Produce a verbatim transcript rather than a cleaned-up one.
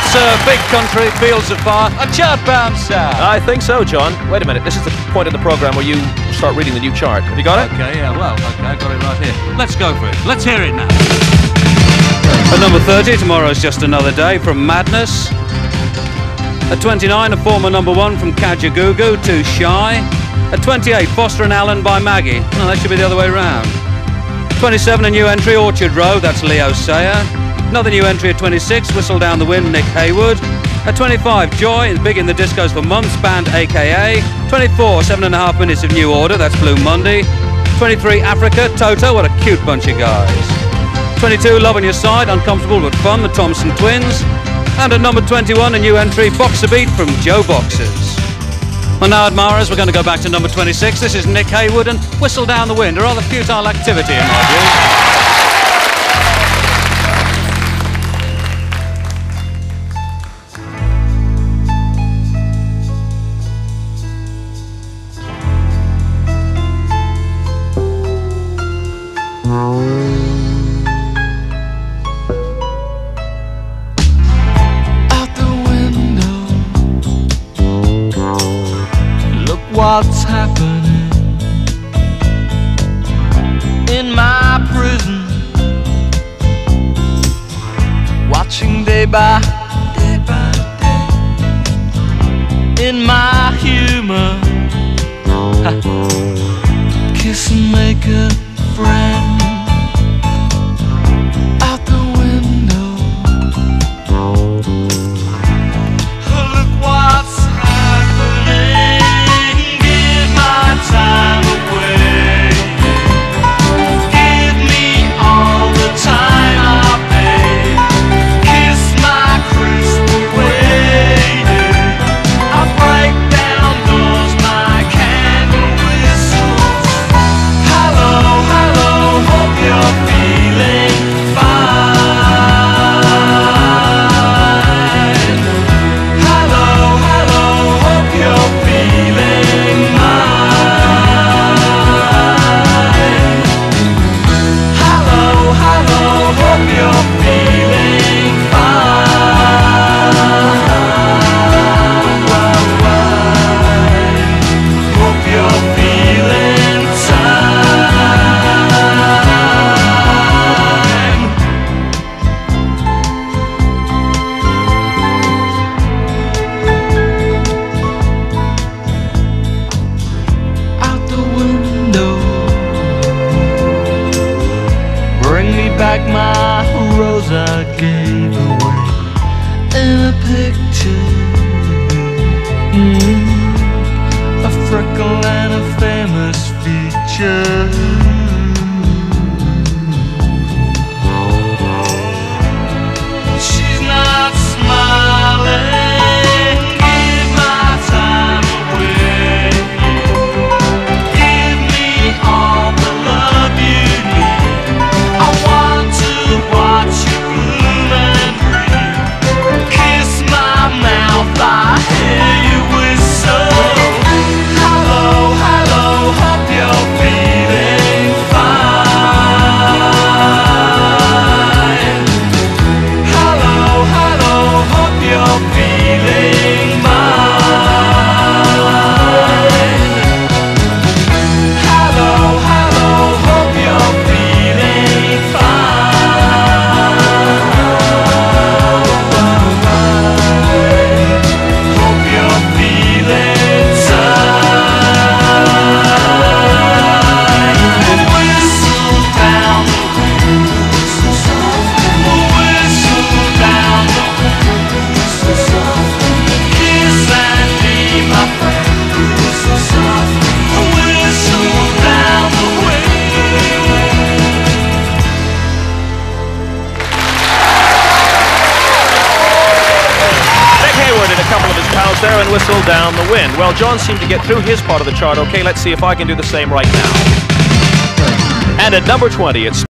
sir, big country, fields of fire, a chart-bound sound. I think so, John. Wait a minute, this is the point in the programme where you start reading the new chart. Have you got it? Okay, yeah, well, okay, I got it right here. Let's go for it. Let's hear it now. At number thirty, Tomorrow's Just Another Day from Madness. At twenty-nine, a former number one from Kajagoogoo, Too Shy. At twenty-eight, Foster and Allen by Maggie. No, that should be the other way round. twenty-seven, a new entry, Orchard Road, that's Leo Sayer. Another new entry at twenty-six, Whistle Down the Wind, Nick Heyward. At twenty-five, Joy, big in the discos for months, band A K A. twenty-four, seven and a half minutes of New Order, that's Blue Monday. twenty-three, Africa, Toto, what a cute bunch of guys. twenty-two, Love on Your Side, Uncomfortable but Fun, the Thompson Twins. And at number twenty-one, a new entry, Boxer Beat from Joe Boxers. Well, now, admirers, we're going to go back to number twenty-six. This is Nick Heyward and Whistle Down the Wind, a rather futile activity in my view. What's happening in my prison? Watching day by day by day in my humor. Kiss and make a friend out the window. Look what's happening. Time away. Give me all the time I pay. Kiss my crystal waiting. I break down doors, my candle whistles. Hello, hello, hope you're feeling fine. Hello, hello, hope you're feeling fine. Back my rose I gave away in a picture, mm, a freckle and a famous feature. She's not smiling. Give my time away. Give me all the love you need. I want watch you bloom and breathe. Kiss my mouth, I hear you whistle. Hello, hello, hope you're feeling fine. Hello, hello, hope you're feeling mine. Hello, hello, hope you're feeling fine. There and Whistle Down the Wind. Well, John seemed to get through his part of the chart okay. Let's see if I can do the same right now. And at number twenty, it's